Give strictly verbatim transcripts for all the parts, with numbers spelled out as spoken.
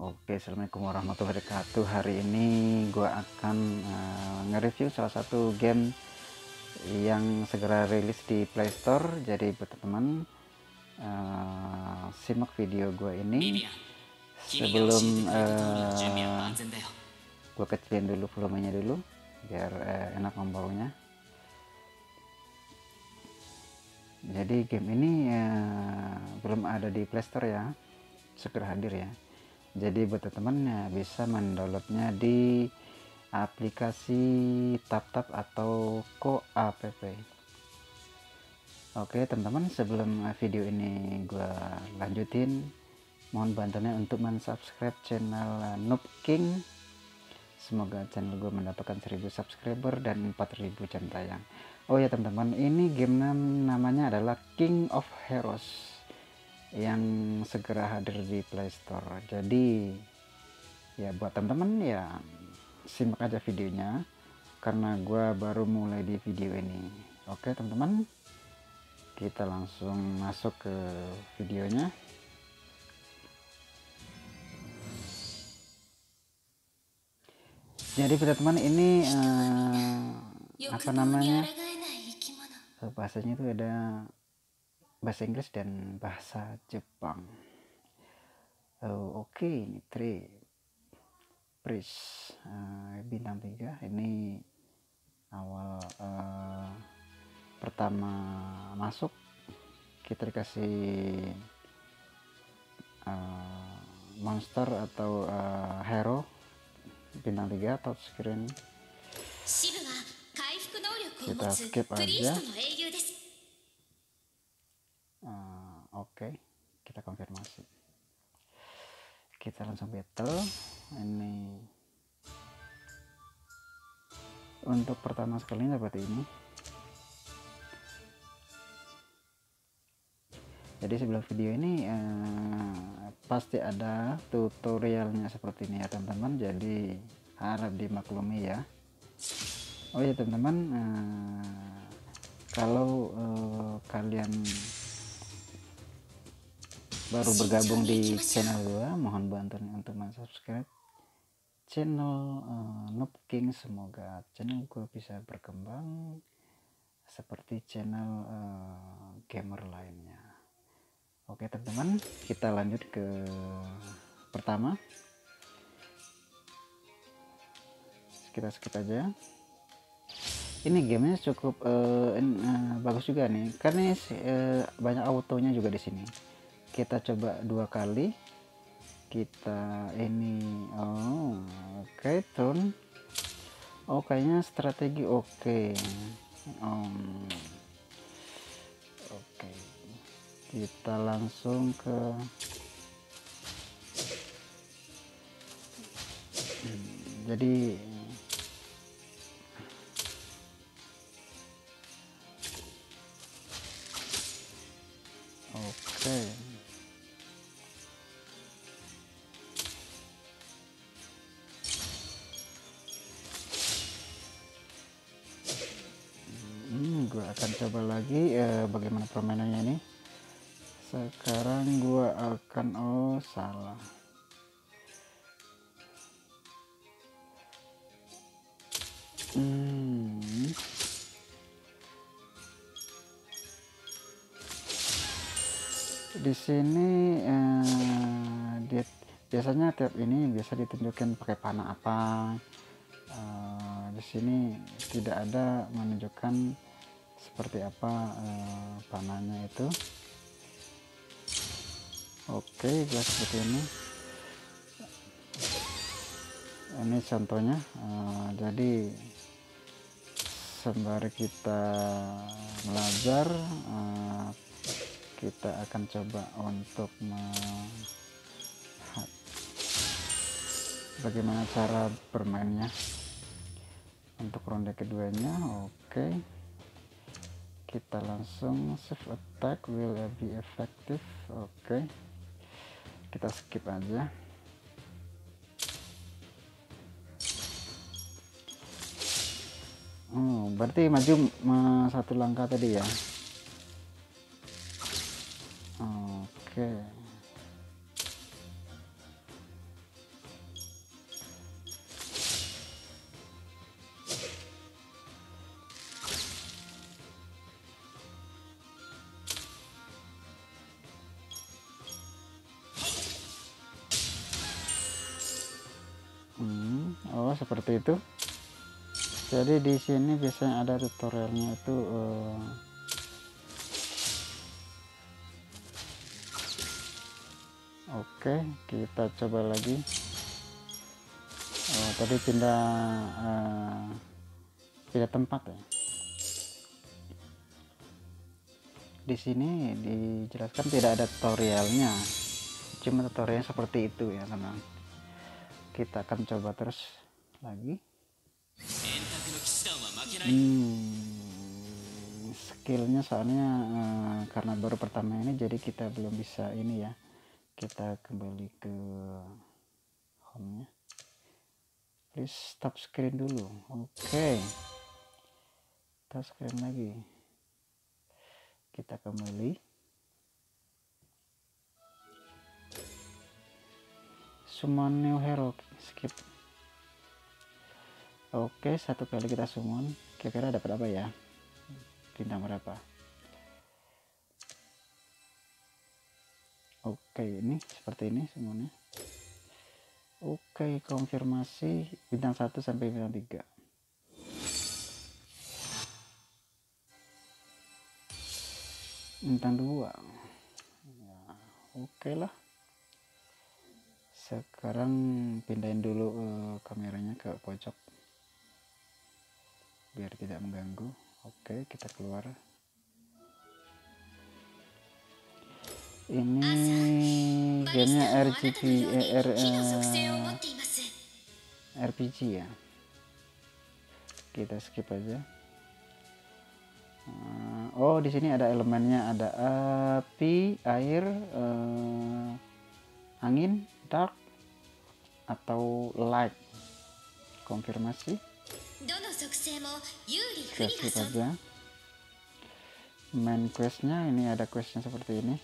Oke, assalamualaikum warahmatullahi wabarakatuh. Hari ini gue akan uh, nge-review salah satu game yang segera rilis di Play Store. Jadi buat teman-teman, uh, simak video gue ini sebelum uh, gue kecilin dulu volumenya dulu biar uh, enak membawanya. Jadi game ini uh, belum ada di Play Store ya, segera hadir ya. Jadi buat teman-teman ya bisa mendownloadnya di aplikasi TapTap atau Ko-app. Oke teman-teman, sebelum video ini gue lanjutin, mohon bantuannya untuk mensubscribe channel Noob King. Semoga channel gue mendapatkan seribu subscriber dan empat ribu jam tayang. Oh ya teman-teman, ini game namanya adalah King of Heroes yang segera hadir di Play Store. Jadi ya buat teman-teman ya simak aja videonya karena gue baru mulai di video ini. Oke teman-teman, kita langsung masuk ke videonya. Jadi teman-teman ini uh, apa namanya bahasanya itu ada bahasa Inggris dan bahasa Jepang. Oh, oke, okay. Ini three Pris uh, bintang tiga. Ini awal uh, pertama masuk kita dikasih uh, monster atau uh, hero bintang tiga touchscreen. Kita skip aja. Uh, oke, okay. Kita konfirmasi, kita langsung battle. Ini untuk pertama sekali dapat ini. Jadi sebelum video ini uh, pasti ada tutorialnya seperti ini ya teman-teman, jadi harap dimaklumi ya. Oh ya teman-teman, uh, kalau uh, kalian baru bergabung di channel gue, mohon bantuan untuk subscribe channel uh, Noob King. Semoga channel gue bisa berkembang seperti channel uh, gamer lainnya. Oke teman-teman, kita lanjut ke pertama. Kita skip aja. Ini gamenya cukup uh, uh, bagus juga nih, karena uh, banyak autonya juga di sini. Kita coba dua kali. Kita ini oh oke okay, turn. Oh kayaknya strategi oke. Okay. Um, oke. Okay. Kita langsung ke hmm, jadi oke. Okay. Gue akan coba lagi eh, bagaimana permainannya ini. Sekarang gue akan oh salah hmm. Di sini eh, dia, biasanya tiap ini biasa ditunjukkan pakai panah apa. Eh, di sini tidak ada menunjukkan seperti apa uh, panahnya itu. Oke okay, guys, seperti ini. Ini contohnya. Uh, jadi sembari kita belajar, uh, kita akan coba untuk melihat bagaimana cara bermainnya untuk ronde keduanya. Oke. Okay. Kita langsung save attack will be effective. Oke, okay. Kita skip aja. Oh berarti maju satu langkah tadi ya. Oke okay. seperti itu. Jadi di sini biasanya ada tutorialnya itu uh, oke, kita coba lagi. Oh, tadi pindah uh, pindah tempat ya. Di sini dijelaskan tidak ada tutorialnya, cuma tutorialnya seperti itu ya teman. Kita akan coba terus lagi. Hmm, skillnya soalnya uh, karena baru pertama ini, jadi kita belum bisa ini ya. Kita kembali ke home nya. Please stop screen dulu. Oke, okay. Stop screen lagi. Kita kembali. Summon new hero, skip. Oke, satu kali kita summon. Kira-kira dapat apa ya? Bintang berapa? Oke, ini seperti ini semuanya. Oke, konfirmasi bintang satu sampai bintang tiga. Bintang dua ya, oke lah. Sekarang pindahin dulu uh, kameranya ke pojok biar tidak mengganggu. Oke, kita keluar. Ini gamenya R G B eh, R, uh, R P G ya, kita skip aja. Uh, oh, di sini ada elemennya, ada api, air, uh, angin, dark, atau light. Konfirmasi. Kita skip aja. Main questnya, ini ada questnya seperti ini.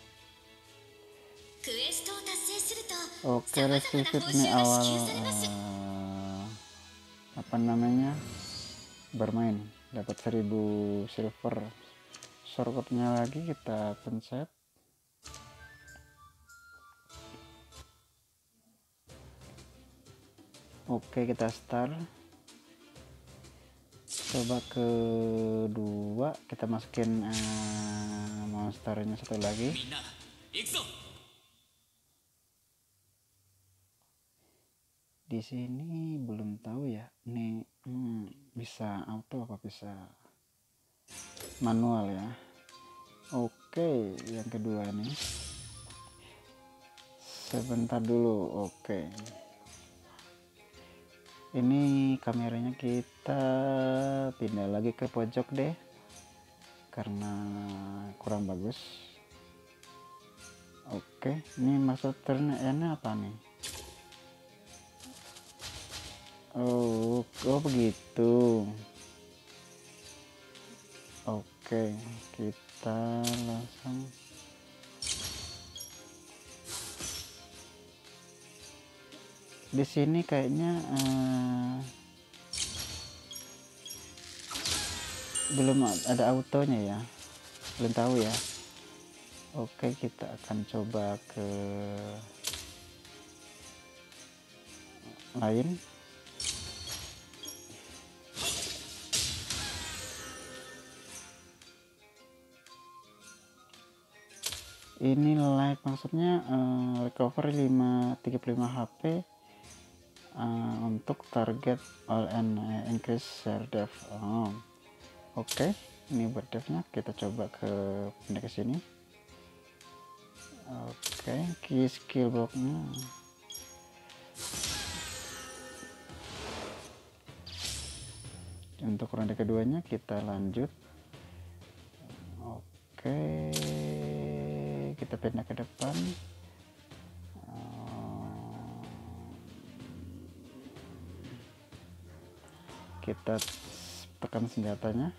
Oke, receive ini awal uh, apa namanya bermain, dapat seribu silver. Shortcutnya lagi kita pencet. Oke, kita start. Coba kedua, kita masukin uh, monsternya satu lagi. Di sini belum tahu ya, ini hmm, bisa auto apa bisa manual ya. Oke, yang kedua nih, sebentar dulu. Oke, ini kameranya kita pindah lagi ke pojok deh karena kurang bagus. Oke, ini maksud turn-nya apa nih? Oh, oh begitu. Oke, kita langsung di sini kayaknya uh, belum ada autonya ya, belum tahu ya. Oke, kita akan coba ke lain. Ini like maksudnya uh, recover lima tiga puluh lima H P uh, untuk target all and uh, increase share dev. Oh, oke, okay. Ini buat devnya, kita coba ke pindah ke sini. Oke, okay. Key skill blocknya untuk ronde keduanya kita lanjut. Oke, okay. Kita pindah ke depan. Kita tekan senjatanya.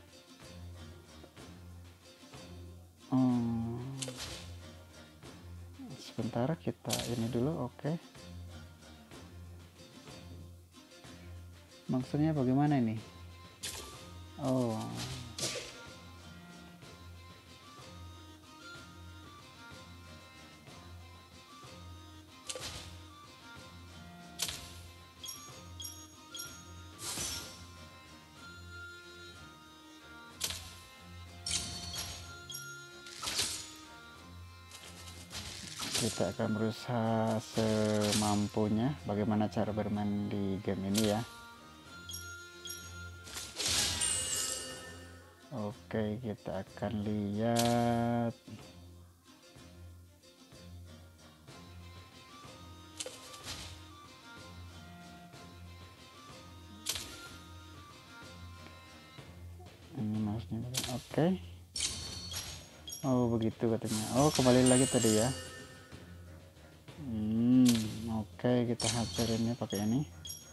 Hmm. Sebentar, kita ini dulu. Oke, okay. Maksudnya bagaimana ini? Oh, kita akan berusaha semampunya bagaimana cara bermain di game ini ya. Oke, kita akan lihat. Ini mouse-nya. Oke. Oh, begitu katanya. Oh, kembali lagi tadi ya. Hmm, oke, kita hajarinnya pakai ini.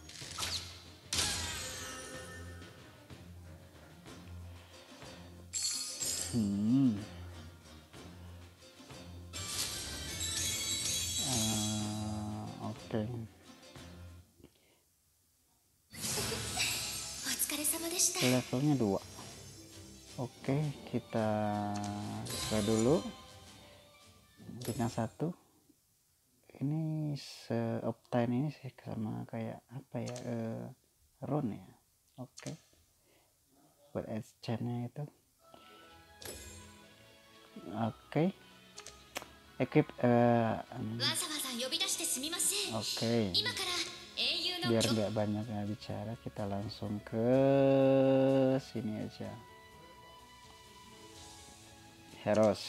Hmm. Uh, oke. Levelnya dua. Oke, kita buka dulu. Bintang satu. Ini se-optime ini sih sama kayak apa ya? Uh, rune ya. Oke. Buat exchange-nya itu. Oke. Equip uh, um, oke. Biar nggak banyak bicara, kita langsung ke sini aja. Heros.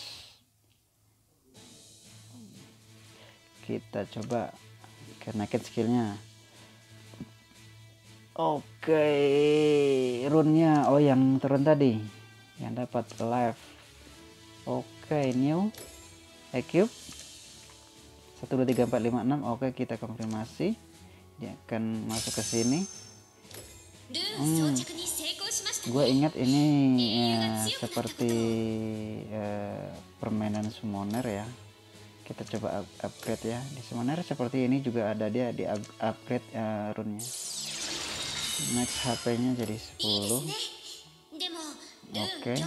Kita coba kenaikin skillnya. Oke, rune-nya oh yang turun tadi, yang dapat live. Oke, new equip satu dua tiga empat lima enam. Oke, kita konfirmasi. Dia akan masuk ke sini. Hmm, gue ingat ini ya, seperti ya, permainan summoner ya. Kita coba up upgrade ya. Di summoner seperti ini juga ada dia di up upgrade uh, rune-nya. Max H P-nya jadi sepuluh. Oke.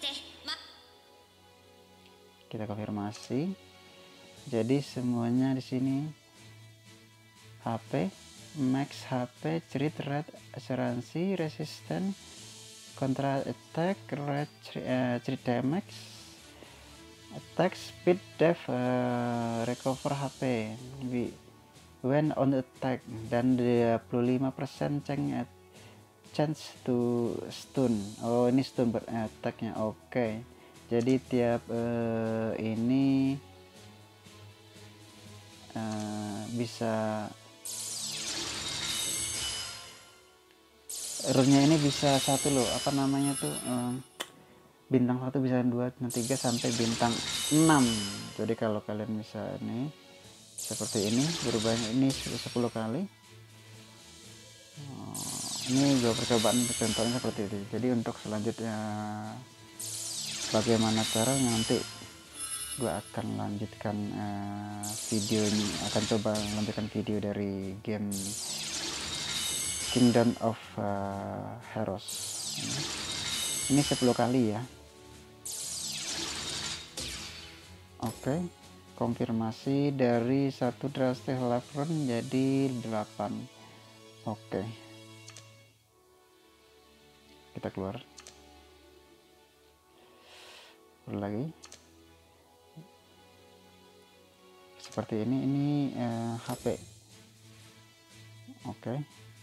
Kita konfirmasi. Jadi semuanya di sini H P, max H P, crit rate, asuransi, resisten, contra attack, rate, uh, crit damage, attack, speed, def, uh, recover H P when on attack, dan dua puluh lima persen chance chance to stun. Oh, ini stun ber attacknya. Oke, okay. Jadi tiap uh, ini uh, bisa rune-nya ini bisa satu loh, apa namanya tuh, uh, bintang satu bisa dua, tiga sampai bintang enam. Jadi kalau kalian bisa nih seperti ini berubahnya ini sepuluh kali. Oh, ini gue percobaan contohnya seperti itu. Jadi untuk selanjutnya bagaimana caranya nanti gue akan lanjutkan uh, video ini, akan coba lanjutkan video dari game Kingdom of uh, Heroes. Ini sepuluh kali ya. Oke, konfirmasi dari satu drastic life run jadi delapan. Oke, kita keluar lagi seperti ini. Ini uh, H P. Oke,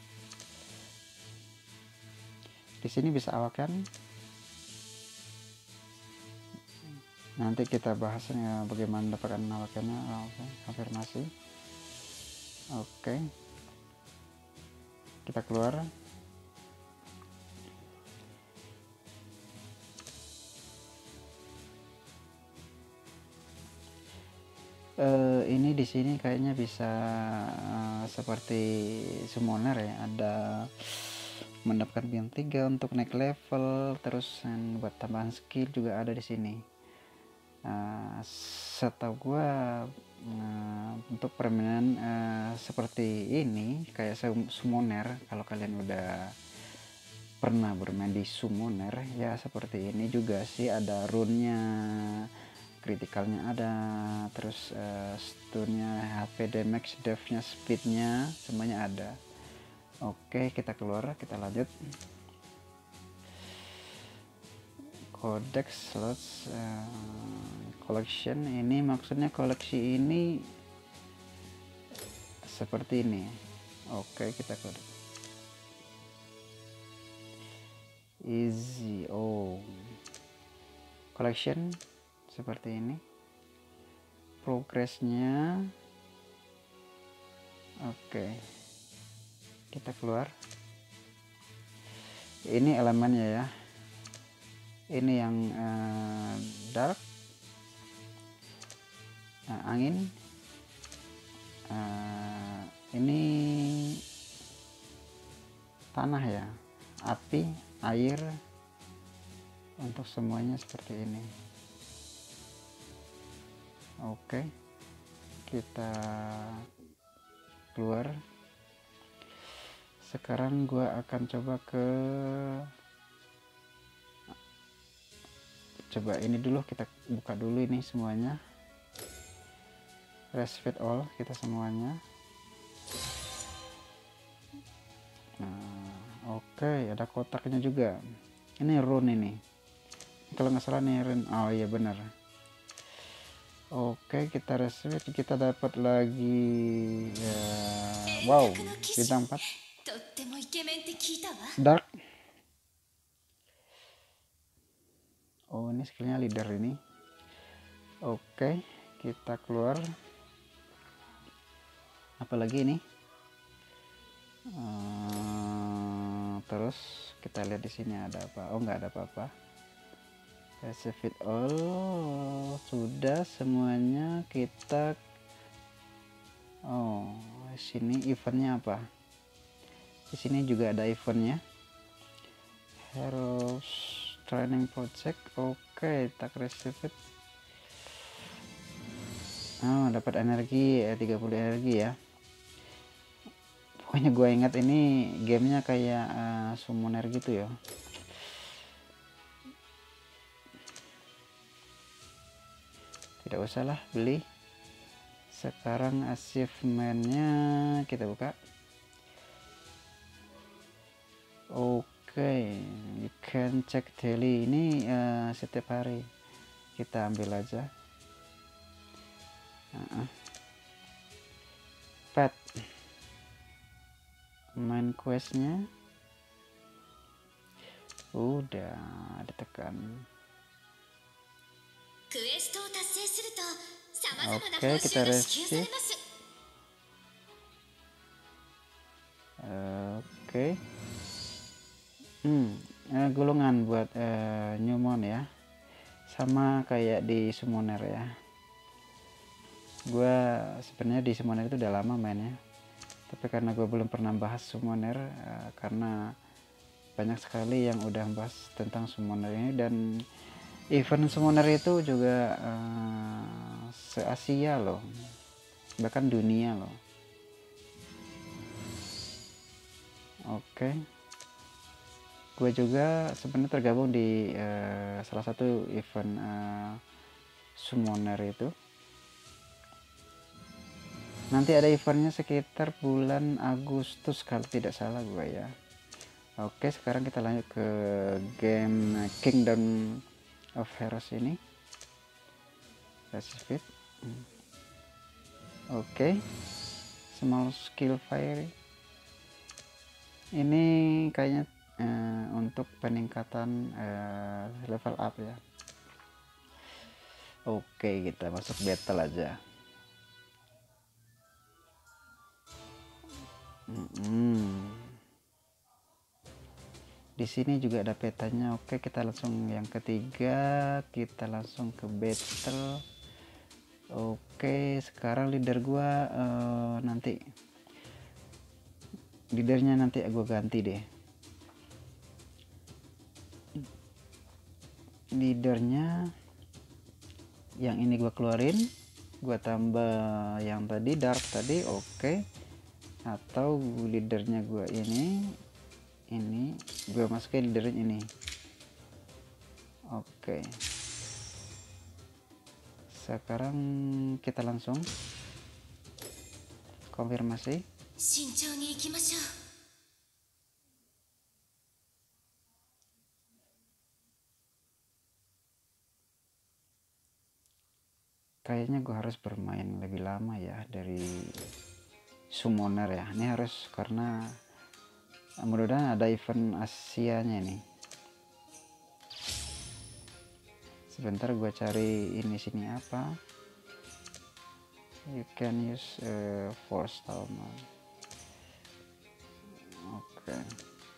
di sini bisa awakan. Nanti kita bahasnya bagaimana mendapatkan awakannya. Oke, konfirmasi. Oke, kita keluar. Uh, ini di sini kayaknya bisa uh, seperti summoner ya, ada mendapatkan bintang tiga untuk naik level, terus yang buat tambahan skill juga ada di sini. Uh, setahu gua uh, untuk permainan uh, seperti ini kayak summoner, kalau kalian udah pernah bermain di summoner ya seperti ini juga sih, ada rune-nya, kritikalnya ada, terus uh, stunnya, H P, damage, def-nya, speednya, semuanya ada. Oke, kita keluar, kita lanjut. codex slots uh, collection. Ini maksudnya koleksi ini seperti ini. Oke, kita kode easy. Oh, collection seperti ini. Progresnya oke, kita keluar. Ini elemennya ya, ini yang uh, dark, uh, angin, uh, ini tanah ya, api, air, untuk semuanya seperti ini. Oke, kita keluar. Sekarang gua akan coba ke coba ini dulu, kita buka dulu ini semuanya, respect all kita semuanya. Nah, oke, ada kotaknya juga. Ini rune ini, kalau nggak salah nih rune. Oh iya benar. Oke, kita respect, kita dapat lagi ya, wow, bintang empat dark. Oh, ini skillnya leader ini. Oke, kita keluar. Apalagi ini uh, terus kita lihat di sini ada apa. Oh, nggak ada apa-apa. Save it all, sudah semuanya. Kita oh, sini eventnya apa? Di sini juga ada eventnya, Heroes Training Project. Oke, tak receive it. Oh, dapat energi ya, tiga puluh energi ya. Pokoknya gue ingat ini gamenya kayak uh, summoner gitu ya. Tidak usah lah beli. Sekarang achievementnya kita buka. Oke, okay. You can check daily. Ini uh, setiap hari. Kita ambil aja. uh-uh. Pet main questnya udah ditekan. Oke, kita receive. Oke, hmm, eh, gulungan buat eh, Newmon ya, sama kayak di Summoner ya. Gue sebenarnya di Summoner itu udah lama mainnya, tapi karena gue belum pernah bahas Summoner eh, karena banyak sekali yang udah bahas tentang Summoner ini, dan event Summoner itu juga uh, se-Asia loh, bahkan dunia loh. Oke, gue juga sebenarnya tergabung di uh, salah satu event uh, Summoner itu. Nanti ada eventnya sekitar bulan Agustus kalau tidak salah gue ya. Oke, sekarang kita lanjut ke game Kingdom of Heroes ini. Pacific. hmm. Oke, okay. Small skill fire ini kayaknya uh, untuk peningkatan uh, level up ya. Oke, okay, kita masuk battle aja. hmm. Di sini juga ada petanya. Oke, kita langsung yang ketiga, kita langsung ke battle. Oke, sekarang leader gua uh, nanti leadernya nanti gua ganti deh. Leadernya yang ini gua keluarin, gua tambah yang tadi dark tadi. Oke, atau leadernya gua ini ini gue masukin leadernya ini. Oke, sekarang kita langsung konfirmasi. kayaknya gue harus bermain lebih lama ya dari summoner ya. Ini harus karena mudah-mudahan ada event Asianya nih. Sebentar gue cari ini sini apa. You can use uh, four stallman. Oke. Okay.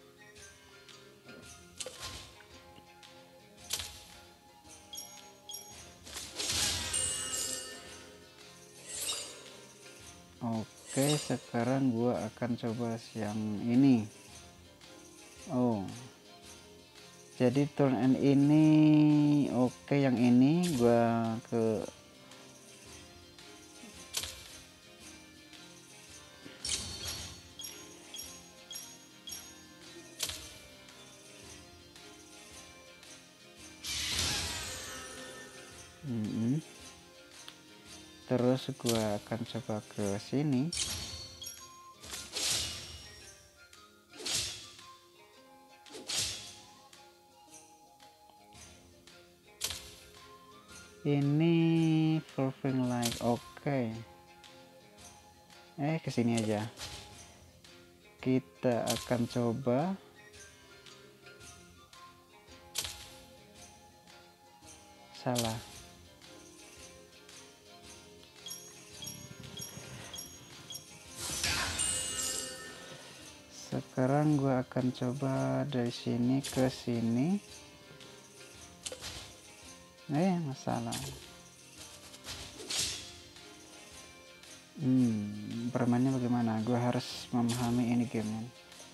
Oke, sekarang gua akan coba yang ini. Oh, jadi turn end ini oke, yang ini gua ke hmm. Terus gua akan coba ke sini. Ini fulfilling like oke. Okay. Eh kesini aja. Kita akan coba. Salah. Sekarang gua akan coba dari sini ke sini. Eh masalah. Hmm, permainnya bagaimana? Gue harus memahami ini game.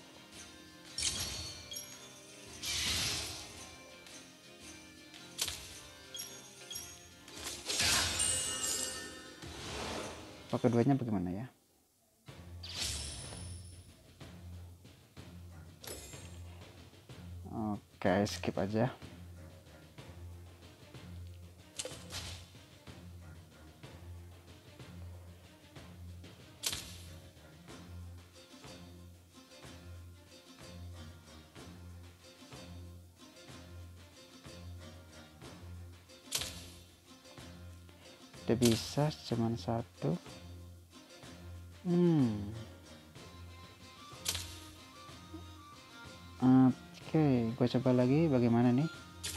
Oh, keduanya bagaimana ya? Oke, skip aja. Udah bisa, cuman satu. Hmm. Oke, okay, gue coba lagi bagaimana nih.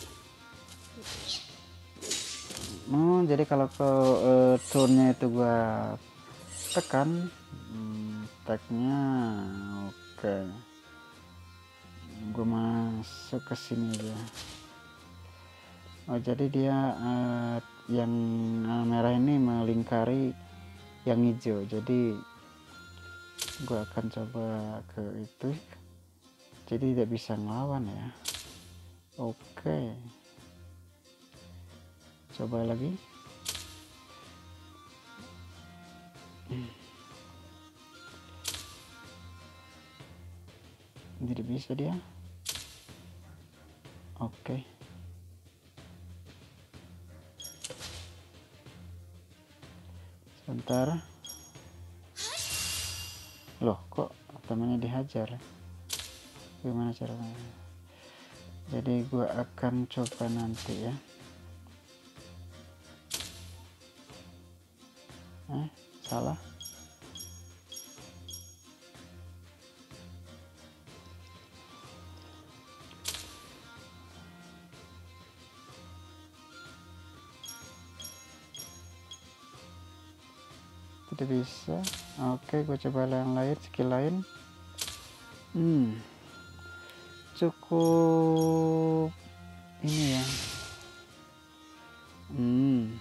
Oh, jadi kalau ke uh, turnnya itu gue tekan, hmm, tagnya oke. Okay. Gue masuk ke sini aja. Oh, jadi dia uh, yang uh, merah ini melingkari yang hijau. Jadi gue akan coba ke itu. Jadi tidak bisa ngelawan ya. Oke, coba lagi. Tidak bisa dia. Oke, sebentar. Loh, kok temannya dihajar? Gimana caranya? Jadi gue akan coba nanti ya. Eh, salah. Tidak bisa. Oke, gue coba yang lain, skill lain. Hmm, cukup ini ya. Hmm.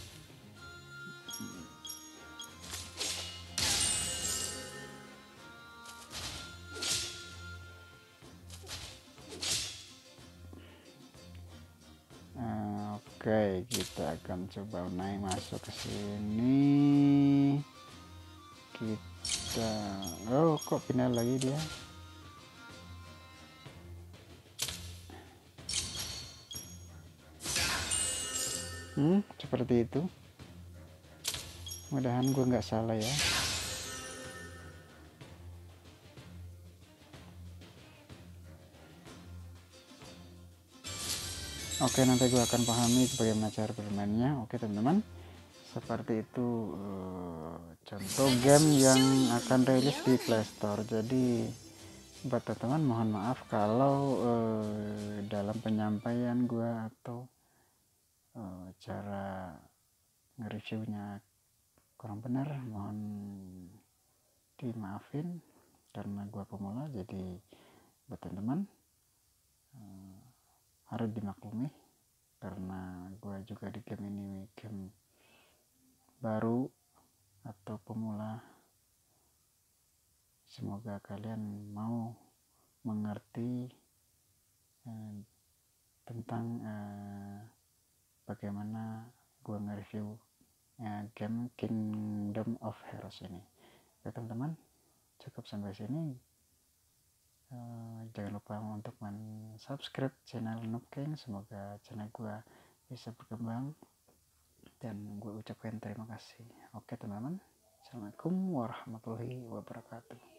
Oke, kita akan coba naik masuk ke sini. Kita, oh kok pindah lagi dia? Hmm, seperti itu. Mudahan gue nggak salah ya. Oke, nanti gue akan pahami bagaimana cara bermainnya. Oke teman-teman, seperti itu uh, contoh game yang akan rilis di Playstore. Jadi buat teman-teman mohon maaf kalau uh, dalam penyampaian gue atau uh, cara nge-reviewnya kurang benar, mohon dimaafin karena gue pemula. Jadi buat teman-teman uh, harus dimaklumi karena gue juga di game ini game baru atau pemula. Semoga kalian mau mengerti eh, tentang eh, bagaimana gue nge-review eh, game Kingdom of Heroes ini. Oke teman-teman, cukup sampai sini. Eh, jangan lupa untuk men-subscribe channel Noobking. Semoga channel gue bisa berkembang dan gue ucapkan terima kasih. Oke teman-teman, assalamualaikum warahmatullahi wabarakatuh.